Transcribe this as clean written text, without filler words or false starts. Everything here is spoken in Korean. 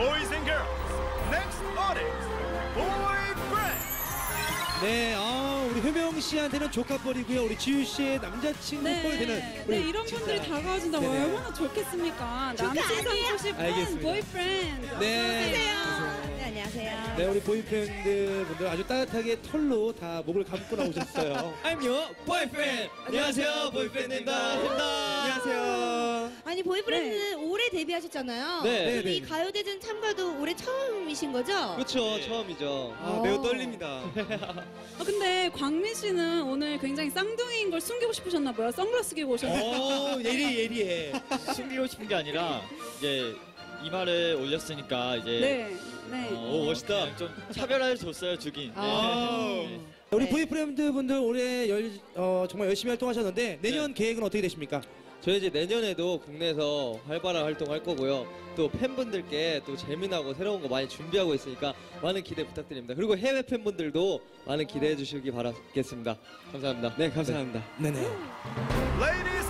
boys and girls, next artist, boyfriend. 네, 우리 효명 씨한테는 조카뻘이고요. 우리 지유 씨의 남자친구 뻘이 되는. 네, 이런 분들이 다가와준다고 네네. 얼마나 좋겠습니까? 남친 삼고 싶은 알겠습니다. 보이프렌드. 네. 안녕하세요. 네, 안녕하세요. 네, 우리 보이프렌드 분들 아주 따뜻하게 털로 다 목을 감고 나오셨어요. I'm your boyfriend. 안녕하세요, 보이프렌드입니다. 안녕하세요. 아니 보이프렌드는 올해 데뷔하셨잖아요. 네, 그럼 이 네. 가요대전 참가도 올해 처음이신 거죠? 그렇죠, 처음이죠. 매우 떨립니다. 근데 광민 씨는 오늘 굉장히 쌍둥이인 걸 숨기고 싶으셨나 봐요. 선글라스 끼고 오셨어요. 예리해. 숨기고 싶은 게 아니라 이제 이마를 올렸으니까 이제 네, 네. 오 멋있다. 좀 차별화를 줬어요 주긴. 네. 우리 네. 보이프렌드 분들 올해 정말 열심히 활동하셨는데 내년 계획은 어떻게 되십니까? 저희 이제 내년에도 국내에서 활발한 활동할 거고요. 또 팬분들께 또 재미나고 새로운 거 많이 준비하고 있으니까 많은 기대 부탁드립니다. 그리고 해외 팬분들도 많은 기대해 주시기 바라겠습니다. 감사합니다. 네, 감사합니다. 네네. Ladies